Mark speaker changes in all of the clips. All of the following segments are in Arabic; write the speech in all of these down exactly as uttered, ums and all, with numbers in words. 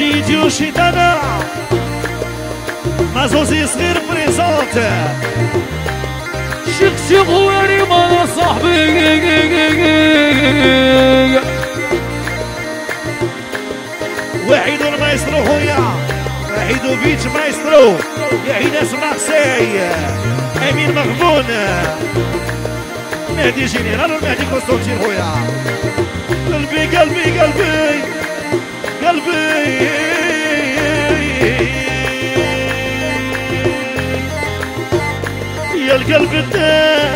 Speaker 1: جيجي وشيطانة مازوزي صغير بريزونت
Speaker 2: شخصي غواري ما صاحبي
Speaker 1: وحيد المايسترو خويا وحيد بيتش مايسترو يا عيناس مارسي امين مغبون مهدي جينيرال ومهدي كونستانتين خويا قلبي قلبي قلبي قلبي يا القلب الداه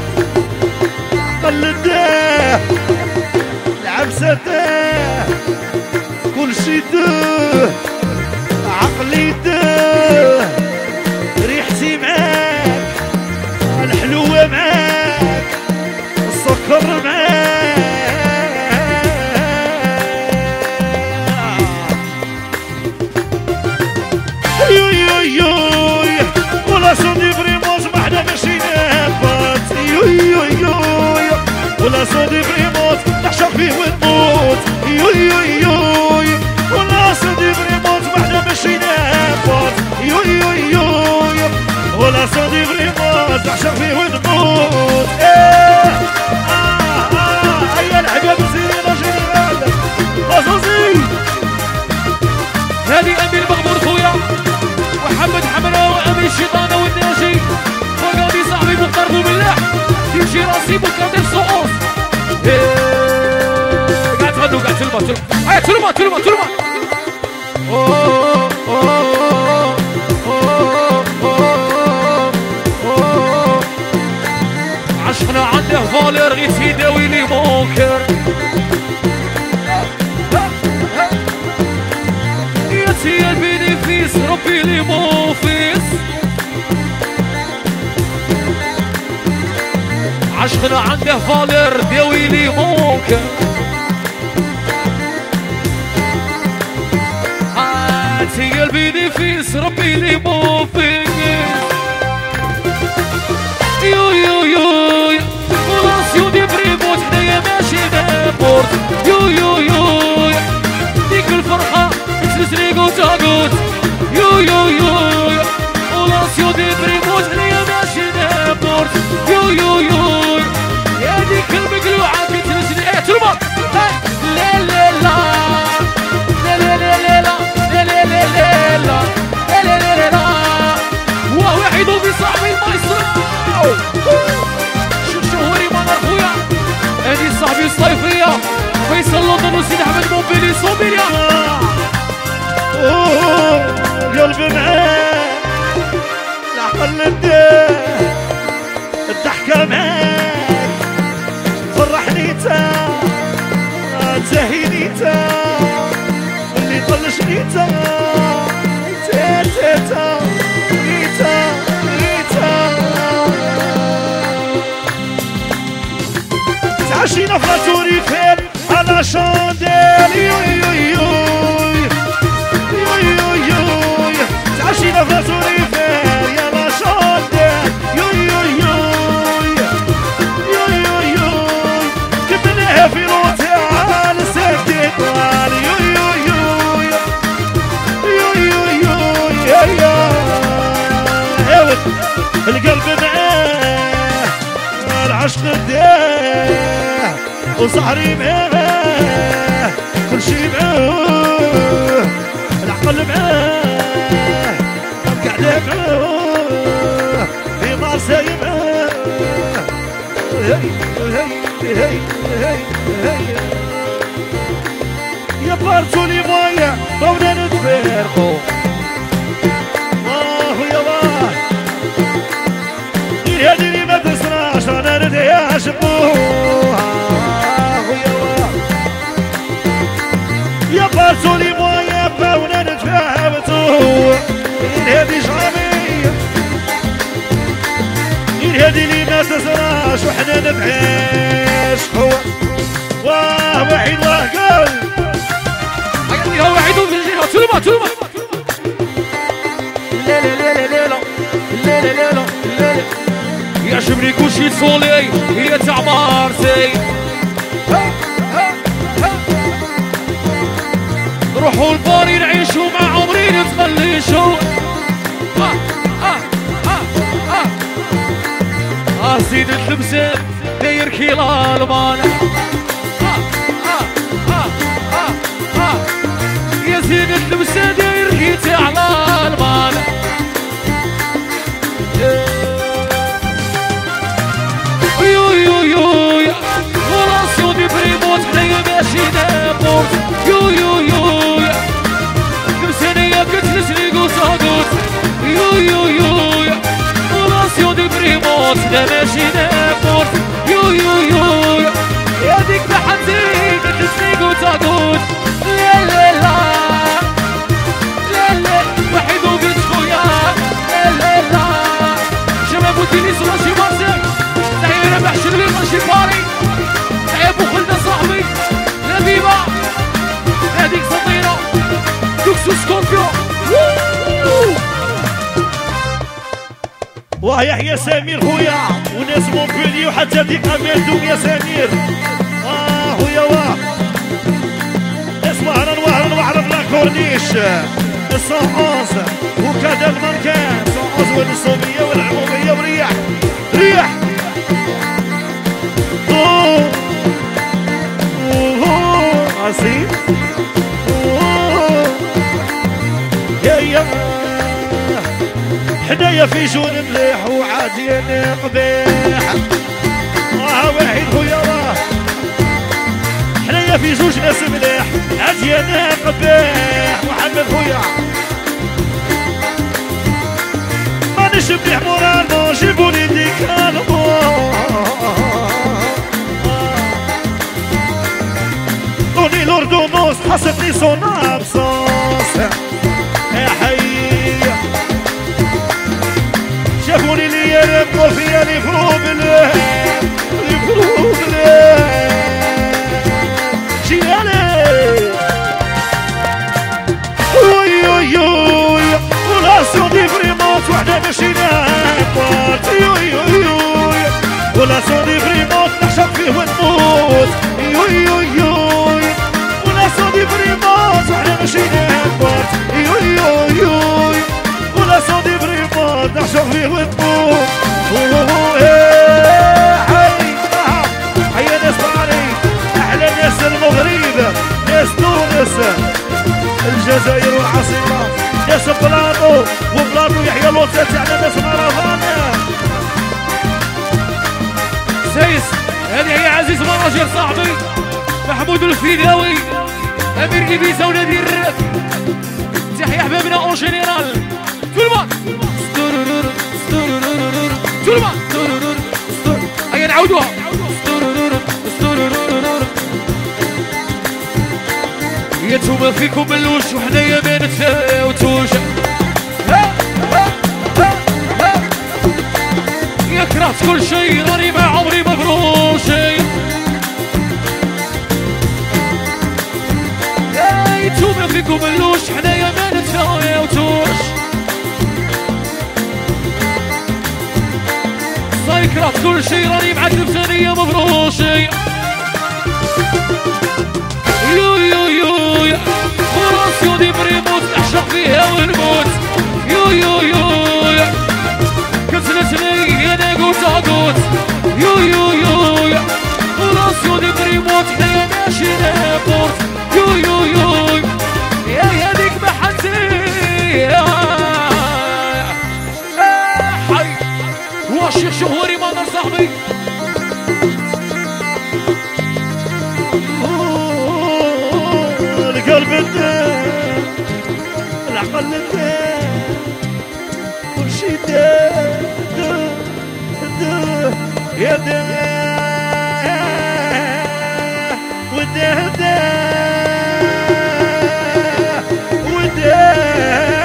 Speaker 1: عقل الداه العبسة داه كل شي داه عقلي داه ريحتي معاك الحلوة معاك السكر معاك يوي يوي يوي ولا صدي فريموس ما حدا ماشي نافات يوي يوي يوي ولا صدي فريموس نعشق فيه ونموت يوي يوي يوي ولا صدي فريموس ما حدا ماشي نافات يوي يوي يوي ولا صدي فريموس نعشق فيه ونموت ايه اه اه هيا الحباب الزينة جينيرال غزوزي
Speaker 2: هذه امين مغمور خويا محمد حمراء وامين الشيطانه والناجي وقاضي صاحبي مختار بوملاح تمشي راسي بكادر صوص قاعد تغنوا قاعد تلمع تلمع تلمع تلمع تلمع عشقنا عنده فالر غير يداوي لي منكر يا البينيفيس ربي لي موفيس عشقنا عنده فالر داوي لي منكر هاتي البينيفيس ربي لي موفيس يو يو يو وراسيو دي بريموت حدايا ماشي نابورت يو يو يو ديك الفرحة تسريقو تاقوت يو يو يو وراسيو دي بريموت حدايا ماشي نابورت يو يو يو يا ديك المقلوعة كي تنزلي ايه ترمى لا لا لا لا لا لا لا لا لا لا لا لا لا لا لا وهو يعيدو بصاحبي المايسترو شوف شهوري منار خويا هادي صاحبي الصيفية فيصل لندن وسيد احمد موبيلي صوبيليا
Speaker 1: قلبي معاك العقل الداه الضحكة معاك فرحني تا تهيني تا اللي طلشني تا تا تا تا تا تعشينا في لاتوري فين على شانديل يوي يوي يوي يوي يوي يوي تعشينا في لاتوري فين يا لا شانديل يوي يوي يوي يوي يوي يوي كبناها في روتيال سكتي طوال يوي يوي يوي يوي يوي يوي يا يا القلب معاه العشق داه وصحري معاه كل شي معاه العقل معاه القعدة معاه في مارسي معاه هي هي هي هي هي يا بارتو لي مويا بونا نتفارقو هادي اللي ما تسراش انا نديها شبوها يا بارتو لي مويا باونا نتفاهمتو هادي شعبي هادي اللي ما تسراش وحنا نبعيش هو واه وحيد واه قال
Speaker 2: يا وحيد وفي تلمع تلمع لا لا لا لا لا لا لا لا لا يعجبني كلشي صولي هي تاع مارسي روحوا الباري نعيش زيد التمثال داير كيلا المان يا زيد التمثال داير كيتا على المان يو يو يو وراسو دي بريموت حنايا ماشي نابوت يو يو يو تمثالية كتلسلي قوتا قوت يو يو يو وراسو دي بريموت لا ماشي نابوت يو يو يو يا ديك بحنتي كتلسلي قوتا قوت لا لا لا لا لا وحيد وبنت خويا لا لا لا شباب وديني صلاة شي مارسك تحية ربح شربي ماشي باري تحية ابو خلدة صاحبي لبيبة هاديك سطيرة دوكسو سكوربيو
Speaker 1: واه يحيى سمير خويا وناس مونبولي وحتى ديك امال دوم يا سمير اه خويا واه اسمع انا نوهر نوهر لا كورنيش الصوص وكذا المكان صوص والصوبية والعمومية وريح ريح اوه اوه عصير اوه يا يا حنايا في جون مليح وعاديين قبيح اه واحد خويا واه حنايا في زوج ناس مليح عاديين قبيح محمد خويا مانيش مليح مورالمون جيبولي ديك الامور دوني لوردونوس حسبني صون ابسونس يا حي شافوني لي يرقوا فيا يفرو بالله يفرو بالله شيالي وي وي وي ولاسون دي فريمونت وحده ماشي نابارت وي وي وي ولاسون دي فريمونت نعشق فيه ونموت وي وي وي ولاسون دي فريمونت وحده ماشي نابارت وي وي وي ولاسون دي فريمونت نعشق فيه ونموت حي حي ناس باري احلى ناس المغرب ناس تونس الجزائر والعاصمة ناس بلاطو وبلاطو يحيى لوطا تاعنا ناس مهرجان
Speaker 2: سيس هذه هي عزيز مراجل صاحبي محمود الفيداوي امير إبيزا ونادي الراب تحية احبابنا اون جينيرال تولمان تولمان هيا نعاودوها يا نتوما فيكم ملوش وحنايا ما نتفاوتوش يا كرهت كل شي راني ما عمري مبروشي يا نتوما فيكم ملوش حنايا ما نتفاوتوش صاي كرهت كل شي راني معذب ثانية مبروشي يو يو يو وراسيو دي بريموت نعشق فيها ونموت يو يو يو كتلتني انا قوت عقوت يو يو يو وراسيو دي بريموت حنايا ماشي نابورت يو يو يو يا يا ديك محنتي يا حي هو الشيخ شهوري مانر صاحبي
Speaker 1: القلب الدار العقل الدار كل شي دار دار يا دار وداه دار وداه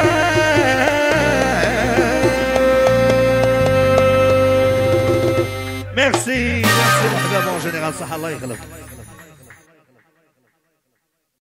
Speaker 1: ميرسي ميرسي مرحبا بون جينيرال صح الله يخلف